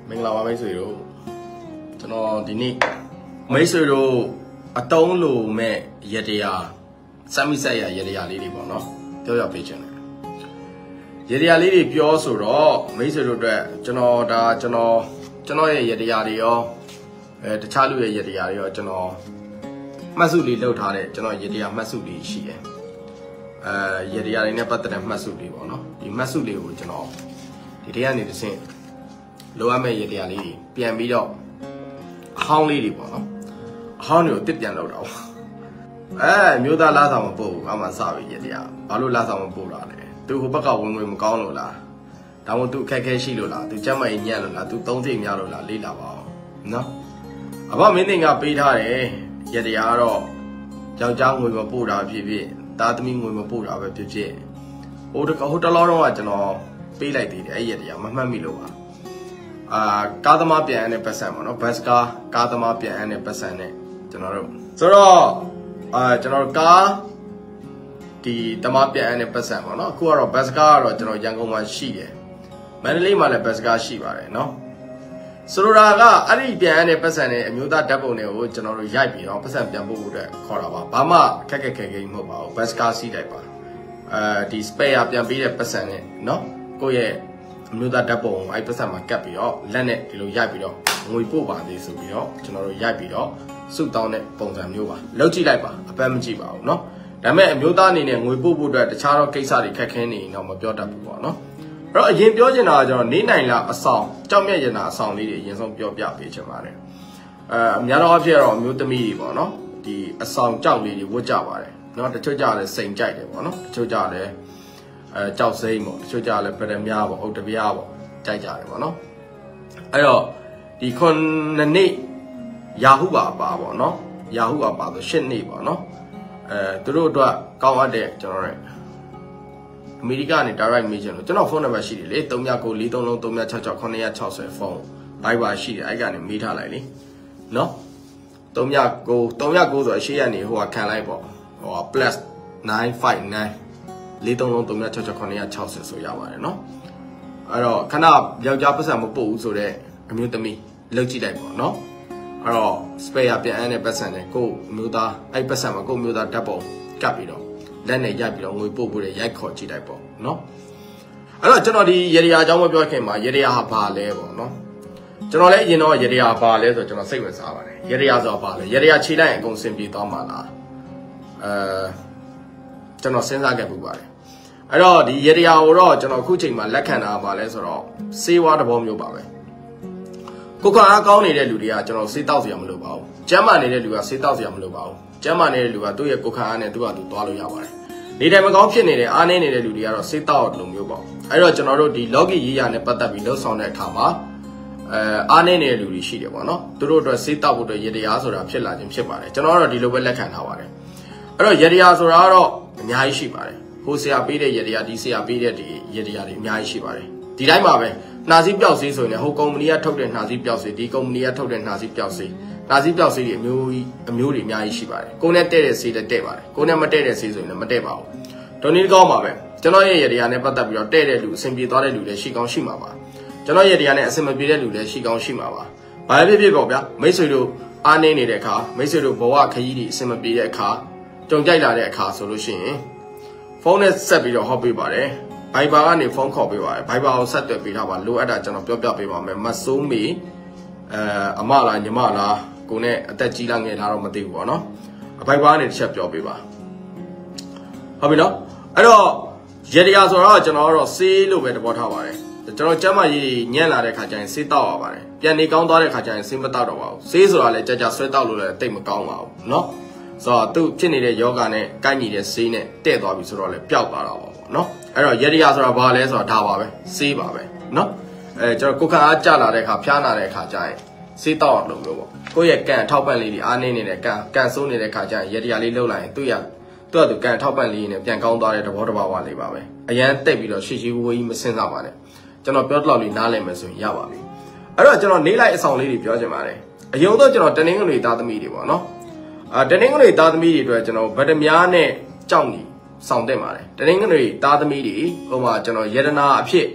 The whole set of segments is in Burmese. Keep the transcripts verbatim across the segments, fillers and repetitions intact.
မင်္ဂလာပါမိတ်ဆွေတို့ကျွန်တော်ဒီနေ့မိတ်ဆွေတို့အတုံးလိုမဲ့ရတရားစမ်းမိဆက်ရရတရားလေးတွေပေါ့နော်ပြောပြပေးချင်တယ်ရတရားလေးတွေပြောဆိုတော့မိတ်ဆွေတို့အတွက်ကျွန်တော်ဒါကျွန်တော်ကျွန်တော်ရဲ့ရတရားတွေရောအဲတခြားလူရဲ့ရတရားတွေရောကျွန်တော်မှတ်စုလေးလုပ်ထားတဲ့ကျွန်တော်ရတရားမှတ်စုလေးရှိတယ်အဲရတရားတွေနဲ့ပတ်သက်တဲ့မှတ်စုလေးပေါ့နော်ဒီမှတ်စုလေးကိုကျွန်တော်ဒီထဲကနေတစ်ဆင့်လိုအပ်မဲ့ရတရားလေးပြန်ပြီးတော့အဟောင်းလေးတွေပေါ့နော်အဟောင်းတွေကိုတစ်ပြန်လောက်တော့အဲမျိုးသားလားဆောင်မပို့ဘူးအမှစပြီရတရားဘာလို့လားဆောင်မပို့တာလဲသူဟိုဘက်ကဝင်ဝင်မကောင်းလို့လားဒါမှမဟုတ်သူခက်ခဲရှိလို့လားသူကြက်မိုင်ညံ့လို့လားသူသုံးစိတ်များလို့လားလေးလာပါအောင်နော်အဘမင်းတင်ကပေးထားတယ်ရတရားတော့ယောက်ျားငွေမပို့တာဖြစ်ဖြစ်သားသမီးငွေမပို့တာပဲဖြစ်ဖြစ်ဟိုတကဟိုတလောတော့ကကျွန်တော်ပေးလိုက်သေးတယ်အဲ့ရတရားမမှတ်မိလို့ပါအာကားသမားပြန်ရတဲ့ပတ်စံပေါ့နော်ဘတ်စကားကားသမားပြန်ရတဲ့ပတ်စံနဲ့ကျွန်တော်တို့ဆိုတော့အာကျွန်တော်ကားဒီသမားပြန်ရတဲ့ပတ်စံပေါ့နော်အခုကတော့ဘတ်စကားကတော့ကျွန်တော်ရန်ကုန်မှာရှိတယ်မန္တလေးမှာလည်းဘတ်စကားရှိပါတယ်နော်ဆိုလိုတာကအဲ့ဒီပြန်ရတဲ့ပတ်စံနဲ့အမျိုးသားဓာတ်ပုံတွေကိုကျွန်တော်တို့ရိုက်ပြီးတော့ပတ်စံပြန်ပို့ဖို့အတွက်ခေါ်တာပါဘာမှခက်ခက်ခဲခဲမဟုတ်ပါဘူးဘတ်စကားစီးလိုက်ပါအဲဒီ spare ပြန်ပေးတဲ့ပတ်စံနဲ့နော်ကိုယ့်ရဲ့အမျိုးသားဓာတ်ပုံအဲ့ပတ်စံမှာကတ်ပြီးတော့လက်နဲ့ဒီလိုရိုက်ပြီးတော့ငွေပို့ပါသေးဆိုပြီးတော့ကျွန်တော်တို့ရိုက်ပြီးတော့စုတောင်းတဲ့ပုံစံမျိုးပါလောက်ကြည့်လိုက်ပါအပန်းမကြည့်ပါဘူးเนาะဒါပေမဲ့အမျိုးသားအနေနဲ့ငွေပို့ဖို့အတွက်တခြားတော့ကိစ္စတွေခက်ခဲနေရင်တော့မပြောတတ်ဘူးပေါ့เนาะအဲ့တော့အရင်ပြောချင်တာကကျွန်တော်နေနိုင်လားအဆောင်ကြောက်မြတ်ရင်တာအဆောင်လေးတွေအရင်ဆုံးပြောပြပေးချင်ပါတယ်အဲအများတော့အဖြစ်တော့အမျိုးသမီးတွေပေါ့เนาะဒီအဆောင်ကြောက်လေးတွေဝတ်ကြပါတယ်เนาะတချို့ကြလည်းစိန်ကြိုက်တယ်ပေါ့เนาะတချို့ကြလည်းအဲကြောက်စိမ့်ပေါ့တချို့ကြလည်းဗရမများပေါ့အုတ်တပြားပေါ့ကြိုက်ကြတယ်ပေါ့နော်အဲ့တော့ဒီခုနှစ်နေ့ရာဟုပါပါပေါ့နော်ရာဟုပါပါဆိုရှစ်နေ့ပေါ့နော်အဲသူတို့အတွက်ကောင်းအပ်တဲ့ကျွန်တော်ရဲ့အမေရိကန်နဲ့ direct mission လို့ကျွန်တော်ဖုန်းနံပါတ်ရှိတယ်လေ၃၉၉ ၄၃လုံး၃၆၆ ခုနှစ်၆၀ဖုန်း Viber ရှိတယ်အဲ့ကနေမေးထားလိုက်လေနော်၃၉၉ ၃၉၉ဆိုအရှိရနေဟိုကခံလိုက်ပေါ့ဟို plus 959လေးသုံးလုံးသုံးမြတ်၆၆ခုနှစ်၆၀ဆိုရပါတယ်နော်အဲ့တော့ခဏယောက်ျားပတ်စံမပို့ဘူးဆိုတော့အမျိုးသမီးလောက်ကြည့်လိုက်ပေါ့နော်အဲ့တော့ spare ပြန်အန်းတဲ့ပတ်စံနဲ့ကို့အမျိုးသားအဲ့ပတ်စံမှာကို့အမျိုးသားဓာတ်ပုံကပ်ပြီးတော့လက်နဲ့ရိုက်ပြီးတော့ငွေပို့ဖို့ရိုက်ခေါ်ကြည့်လိုက်ပေါ့နော်အဲ့တော့ကျွန်တော်ဒီရေဒီယာအကြောင်းမပြောခင်မှာရေဒီယာဟာဘာလဲပေါ့နော်ကျွန်တော်လည်းအရင်တော့ရေဒီယာဘာလဲဆိုတော့ကျွန်တော်စိတ်ဝင်စားပါတယ်ရေဒီယာဆိုတာဘာလဲရေဒီယာခြေလိုက်ရင်အကုန်စင်ပြေသွားမှာလားအဲကျွန်တော်စဉ်းစားခဲ့ပူပါတယ်အဲ့တော့ဒီရေတရားကိုတော့ကျွန်တော်အခုချိန်မှာလက်ခံတာပါလဲဆိုတော့စေးဝါးတဘောမျိုးပါပဲကိုယ်ကအားကောင်းနေတဲ့လူတွေကကျွန်တော်စေးတောက်စရာမလိုပါဘူးကျမ်းမာနေတဲ့လူကစေးတောက်စရာမလိုပါဘူးကျမ်းမာနေတဲ့လူကသူ့ရဲ့ကိုယ်ခံအားနဲ့သူ့ဟာသူသွားလို့ရပါတယ်နေတိုင်းမကောင်းဖြစ်နေတဲ့အားနည်းနေတဲ့လူတွေကတော့စေးတောက်လိုမျိုးပေါ့အဲ့တော့ကျွန်တော်တို့ဒီ logic ရေးရနဲ့ပတ်သက်ပြီးလှုပ်ဆောင်တဲ့အခါမှာအဲအားနည်းနေတဲ့လူတွေရှိတယ်ပေါ့နော်သူတို့အတွက်စေးတောက်ဖို့အတွက်ရေတရားဆိုတာဖြစ်လာခြင်းဖြစ်ပါတယ်ကျွန်တော်ကတော့ဒီလိုပဲလက်ခံထားပါတယ်အဲ့တော့ရေတရားဆိုတာကတော့အများကြီးရှိပါတယ်ဟိုဆရာပေးတဲ့ရတရားဒီဆရာပေးတဲ့ဒီရတရားတွေအများကြီးရှိပါတယ်ဒီတိုင်းပါပဲနှာစည်းပျောက်စေးဆိုရင်ဟိုကုမ္ပဏီကထုတ်တဲ့နှာစည်းပျောက်စေးဒီကုမ္ပဏီကထုတ်တဲ့နှာစည်းပျောက်စေးနှာစည်းပျောက်စေးတွေအမျိုးကြီးအမျိုးတွေအများကြီးရှိပါတယ်ကိုယ်နဲ့တဲ့တဲ့စေးတဲ့တဲ့ပါတယ်ကိုယ်နဲ့မတဲ့တဲ့စေးဆိုရင်လည်းမတဲ့ပါဘူးဒုံနည်းကောင်းပါပဲကျွန်တော်ရဲ့ရတရားနဲ့ပတ်သက်ပြီးတော့တဲ့တဲ့လူအဆင်ပြေသွားတဲ့လူလည်းရှိကောင်းရှိမှာပါကျွန်တော်ရတရားနဲ့အဆင်မပြေတဲ့လူလည်းရှိကောင်းရှိမှာပါဘာပဲဖြစ်ဖြစ်ပေါ့ဗျာမိတ်ဆွေတို့အားနေနေတဲ့အခါမိတ်ဆွေတို့ဘဝခရီးတွေအဆင်မပြေတဲ့အခါကြုံကြိုက်လာတဲ့အခါဆိုလို့ရှိရင်ဖုန်းနဲ့ဆက်ပြီးတော့ဟောပေးပါတယ် Viber ကနေဖုန်းခေါ်ပေးပါတယ် Viber ကိုဆက်သွယ်ပေးထားပါလိုအပ်တာကျွန်တော်ပြောပြပေးပါမယ်မဆိုးမီအဲအမလားညီမလားကိုနဲ့အသက်ကြီးလာငယ်လားတော့မသိဘူးပေါ့နော် Viber ကနေတစ်ချက်ပြောပေးပါဟုတ်ပြီနော်အဲ့တော့ရေတရားဆိုတော့ကျွန်တော်ကတော့ဆေးလို့ပဲသဘောထားပါတယ်ကျွန်တော်ကျမ်းမာရေးညံ့လာတဲ့ခါကျရင်ဆေးတောက်ရပါတယ်ပြန်နေကောင်းသွားတဲ့ခါကျရင်ဆေးမတောက်တော့ပါဘူးဆေးဆိုတာလည်းကြာကြာဆွဲတောက်လို့လည်းတိတ်မကောင်းပါဘူးနော်ဆိုတော့သူဖြစ်နေတဲ့ယောဂနဲ့ကိုက်ညီတဲ့ဆေးနဲ့တဲ့သွားပြီဆိုတော့လည်းပျောက်သွားတာပါပေါ့နော်အဲ့တော့ရတရားဆိုတာဘာလဲဆိုတာဒါပါပဲဆေးပါပဲနော်အဲကျွန်တော်ကိုယ်ခံအားကျလာတဲ့အခါဖျားနာတဲ့အခါကျရင်ဆေးတောက်အောင်လုပ်လို့ပေါ့ကိုယ့်ရဲ့ကန်ထောက်ပံ့လေးတွေအားနေနေတဲ့ကန်ကန်ဆိုးနေတဲ့အခါကျရင်ရတရားလေးလှုပ်လိုက်ရင်သူ့ရသူ့အတူကန်ထောက်ပံ့လေးနဲ့ပြန်ကောင်းသွားတဲ့သဘောတဘာဝလေးပါပဲအရန်တက်ပြီးတော့ရှေ့ရှေ့ဝေးဝေးမစင်စားပါနဲ့ကျွန်တော်ပြောတလောက်လေးနားလည်မယ်ဆိုရင်ရပါပြီအဲ့တော့ကျွန်တော်နေလိုက်အဆောင်လေးတွေပြောချင်ပါတယ်အယုံတော့ကျွန်တော်တနင်္ဂနွေသားသမီးတွေပေါ့နော်အာတနင်္ဂနွေသားသမီးတွေအတွက်ကျွန်တော်ဗဒမြားနဲ့ကြောက်နေဆောင်တက်ပါတယ်တနင်္ဂနွေသားသမီးတွေဟိုမှာကျွန်တော်ယတနာအဖြစ်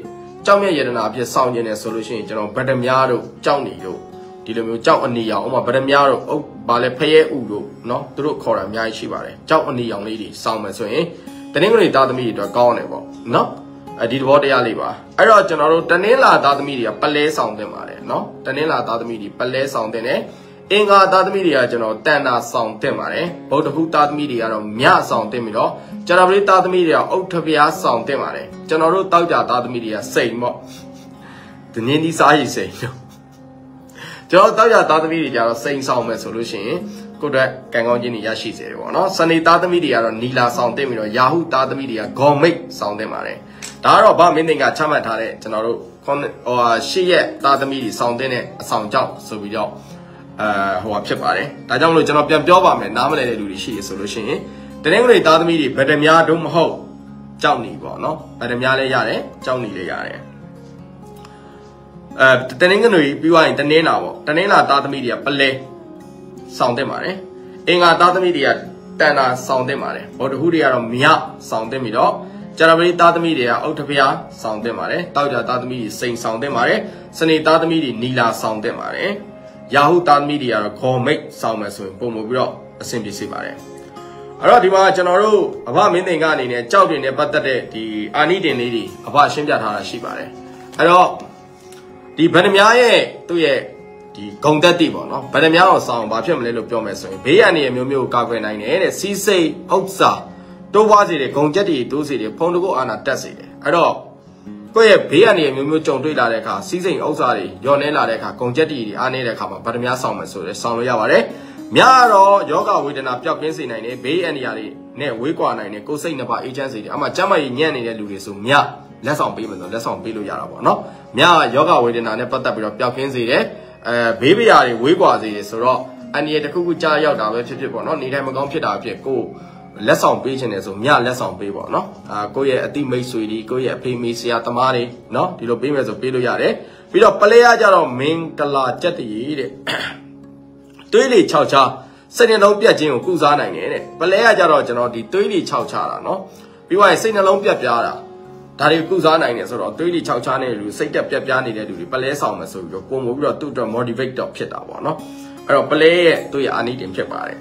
ကြောက်မြတ်ယတနာအဖြစ်ဆောင်ကျင်နေဆိုလို့ရှိရင်ကျွန်တော်ဗဒမြားတို့ကြောက်နေတို့ဒီလိုမျိုးကြောက်အနီရောင်ဥမာဗဒမြားတို့အုပ်ဘာလဲဖရဲဥတို့နော်သူတို့ခေါ်တာအများကြီးရှိပါတယ်ကြောက်အနီရောင်လေးတွေစောင်းမယ်ဆိုရင်တနင်္ဂနွေသားသမီးတွေအတွက်ကောင်းတယ်ပေါ့နော်အဲဒီသဘောတရားလေးပါအဲ့တော့ကျွန်တော်တို့တနင်္လာသားသမီးတွေကပလဲဆောင်တင်ပါတယ်နော်တနင်္လာသားသမီးတွေပလဲဆောင်တင်တယ်အင်္ဂါသားသမီးတွေကကျွန်တော်တန်တာဆောင်တင်ပါတယ်ဗုဒ္ဓဟူသားသမီးတွေကတော့မြဆောင်တင်ပြီးတော့ကျွန်တော်တို့သားသမီးတွေကအုတ်ထပြားဆောင်တင်ပါတယ်ကျွန်တော်တို့တောက်ကြသားသမီးတွေကစိန်ပေါ့ဒီနေ့ဒီစားရည်စိန်ကျွန်တော်တောက်ကြသားသမီးတွေကြတော့စိန်ဆောင်မယ်ဆိုလို့ရှိရင်ကိုယ့်အတွက်ကံကောင်းခြင်းတွေရရှိစေတယ်ပေါ့နော်စနေသားသမီးတွေကတော့နီလာဆောင်တင်ပြီးတော့ယာဟုသားသမီးတွေကဂေါ်မိတ်ဆောင်တင်ပါတယ်ဒါကတော့ဗမင်းသိန်းကချမှတ်ထားတဲ့ကျွန်တော်တို့ဟိုရှစ်ရက်သားသမီးတွေဆောင်တင်တဲ့အဆောင်ကြောင့်ဆိုပြီးတော့အဲဟိုဟာဖြစ်ပါတယ်ဒါကြောင့်မလို့ကျွန်တော်ပြန်ပြောပါမယ်နားမလည်တဲ့လူတွေရှိရဆိုလို့ရှိရင်တနင်္ဂနွေသားသမီးတွေဗဒမြားတို့မဟုတ်ကြောက်နေပေါ့နော်ဗဒမြားလည်းရတယ်ကြောက်နေလည်းရတယ်အဲတနင်္ဂနွေပြီးသွားရင်တနင်္လာပေါ့တနင်္လာသားသမီးတွေကပလဲဆောင်တင်ပါတယ်အင်္ဂါသားသမီးတွေကတန်တာဆောင်တင်ပါတယ်ဗုဒ္ဓဟူတွေကတော့မြဆောင်တင်ပြီးတော့ကျရပတိသားသမီးတွေကအုတ်ထဖျားဆောင်တင်ပါတယ်တောက်ကြသားသမီးတွေစိန်ဆောင်တင်ပါတယ်စနေသားသမီးတွေနီလာဆောင်တင်ပါတယ်ယာဟုသားသမီးတွေကတော့ခေါ်မိတ်ဆောင်မယ်ဆိုရင်ပုံမပြီးတော့အဆင်ပြေစေပါတယ်အဲ့တော့ဒီမှာကျွန်တော်တို့အဘမင်းသိန်ကအနေနဲ့ကြောက်တင်နဲ့ပတ်သက်တဲ့ဒီအာနိတင်လေးတွေအဘရှင်းပြထားတာရှိပါတယ်အဲ့တော့ဒီဗန္ဓမြားရဲ့သူ့ရဲ့ဒီဂုံတက်တိပေါ့နော်ဗန္ဓမြားအောင်ဆောင်ဘာဖြစ်မလဲလို့ပြောမယ်ဆိုရင်ဘေးရန်တွေမျိုးမျိုးကာကွယ်နိုင်တယ်တဲ့စီးစိတ်ဥစ္စာတိုးပွားစေတယ်ဂုံချက်တွေတိုးစေတယ်ဖုံတကုတ်အာနာတက်စေတယ်အဲ့တော့ကိုယ့်ရဲ့ဘေးရန်တွေမျိုးမျိုးကြုံတွေ့လာတဲ့အခါစီးစိတ်ဥစ္စာတွေညော်နေလာတဲ့အခါဂုံချက်တွေအားနေတဲ့အခါမှာဗန္ဓမြားဆောင်မယ်ဆိုရဲဆောင်လို့ရပါတယ်များတော့ယောဂဝေဒနာပျောက်ကင်းစေနိုင်တယ်ဘေးအန္တရာယ်တွေနဲ့ဝေးကွာနိုင်တယ်ကိုယ်စိတ်နှစ်ပါးအေးချမ်းစေတယ်အမှကျမ်းမာရေးညံ့နေတဲ့လူတွေဆိုမြလက်ဆောင်ပေးမယ်ဆိုလက်ဆောင်ပေးလို့ရတာပေါ့နော်များယောဂဝေဒနာနဲ့ပတ်သက်ပြီးတော့ပျောက်ကင်းစေတယ်အဲဘေးပရာတွေဝေးကွာစေတယ်ဆိုတော့အန္တရာယ်တစ်ခုခုကြားရောက်တာပဲဖြစ်ဖြစ်ပေါ့နော်နေတိုင်းမကောင်းဖြစ်တာဖြစ်ကိုလက်ဆောင်ပေးခြင်းတယ်ဆိုမြလက်ဆောင်ပေးပေါ့နော်အာကိုယ့်ရဲ့အတိမိတ်ဆွေတွေကိုယ့်ရဲ့အဖေမေဆရာသမားတွေနော်ဒီလိုပေးမယ်ဆိုပေးလို့ရတယ်ပြီးတော့ပလဲရကြတော့မင်္ဂလာကြက်တည်းတဲ့သွေးလေခြောက်ချစိတ်နှလုံးပြတ်ခြင်းကိုကုစားနိုင်တယ်တဲ့ပလဲရကြတော့ကျွန်တော်ဒီသွေးလေခြောက်ချတာနော်ပြီးသွားရင်စိတ်နှလုံးပြတ်ပြားတာဒါတွေကုစားနိုင်တယ်ဆိုတော့သွေးလေခြောက်ချနေတဲ့လူစိတ်တက်ပြတ်ပြားနေတဲ့လူတွေပလဲဆောင်မယ်ဆိုပြီးတော့ပုံမို့ပြီးတော့သူ့အတွက် motivate တော့ဖြစ်တာပေါ့နော်အဲ့တော့ပလဲရဲ့သူ့ရဲ့အာနိတင်ဖြစ်ပါတယ်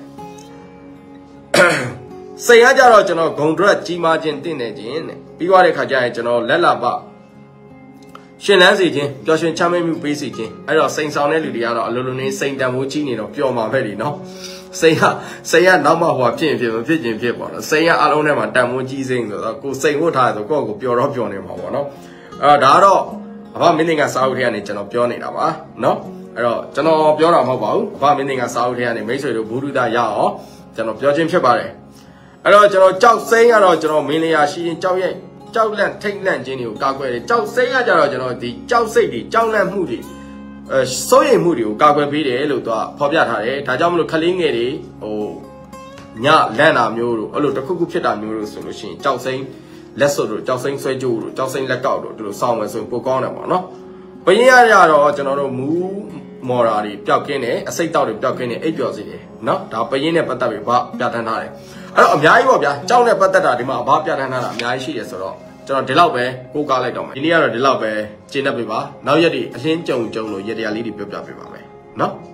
စိတ်ရကြတော့ကျွန်တော်ဂုံဒရက်ကြီးမားခြင်းတင့်နေခြင်းတဲ့ပြီးသွားတဲ့ခါကျရင်ကျွန်တော်လက်လာပရှင်လန်းစီခြင်းပျော်ရွှင်ချမ်းမြေ့မှုပေးစီခြင်းအဲ့တော့စိန်ဆောင်တဲ့လူတွေကတော့အလိုလိုနေစိန်တန်ဖိုးကြီးနေတော့ပျော်မှာပဲလीနော်စိန်ကစိန်ကနောက်မှဟိုဖြစ်ရင်ဖြစ်မဖြစ်ခြင်းဖြစ်ပေါ့နော်စိန်ကအလုံးထဲမှာတန်ဖိုးကြီးစိန်ဆိုတော့ကိုစိန်ဝတ်ထားဆိုကိုယ့်ကိုပျော်တော့ပျော်နေမှာပေါ့နော်အဲ့တော့ဒါကတော့အဘမင်းသိန်းကစာအုပ်ထဲကနေကျွန်တော်ပြောနေတာပါနော်အဲ့တော့ကျွန်တော်ပြောတာမဟုတ်ပါဘူးအဘမင်းသိန်းကစာအုပ်ထဲကနေမိတ်ဆွေတို့ဘုဒ္ဓတာရအောင်ကျွန်တော်ပြောခြင်းဖြစ်ပါတယ်အဲ့တော့ကျွန်တော်ကြောက်စိန်ကတော့ကျွန်တော်မင်းလျာရှိရင်ကြောက်ရဲ့ကြောက်လန့်ထိတ်လန့်ခြင်းတွေကိုကာကွယ်တယ်ကြောက်စိတ်ကကြတော့ကျွန်တော်ဒီကြောက်စိတ်တွေကြောက်လန့်မှုတွေအဲစိုးရိမ်မှုတွေကိုကာကွယ်ပေးတယ်လို့သူကဖော်ပြထားတယ်ဒါကြောင့်မလို့ခလေးငယ်တွေဟိုညလန့်တာမျိုးတို့အဲ့လိုတစ်ခုခုဖြစ်တာမျိုးတို့ဆိုလို့ရှိရင်ကြောက်စိတ်လက်စွပ်တို့ကြောက်စိတ်ဆွဲကြိုးတို့ကြောက်စိတ်လက်ကောက်တို့ဒီလိုစောင်းမယ်ဆိုရင်ပိုကောင်းတယ်ပေါ့နော်ဘယင်းရရတော့ကျွန်တော်တို့မူးမော်ရာတွေပျောက်ကင်းတယ်အစိတ်တောက်တွေပျောက်ကင်းတယ်အိပ်ပျော်စေတယ်နော်ဒါဘယင်းနဲ့ပတ်သက်ပြီးဘာပြဋ္ဌာန်းထားတယ်အဲ့တော့အများကြီးပေါ့ဗျာကြောက်နဲ့ပတ်သက်တာဒီမှာဘာပြဋ္ဌာန်းထားတာအများကြီးရှိတယ်ဆိုတော့ကျွန်တော်ဒီလောက်ပဲကိုးကားလိုက်တော့မယ်ဒီနေ့ကတော့ဒီလောက်ပဲကျင်းတတ်ပြီပါနောက်ရက်တွေအလင်းကြုံကြုံလို့ရတရားလေးတွေပြောပြပေးပါမယ်နော်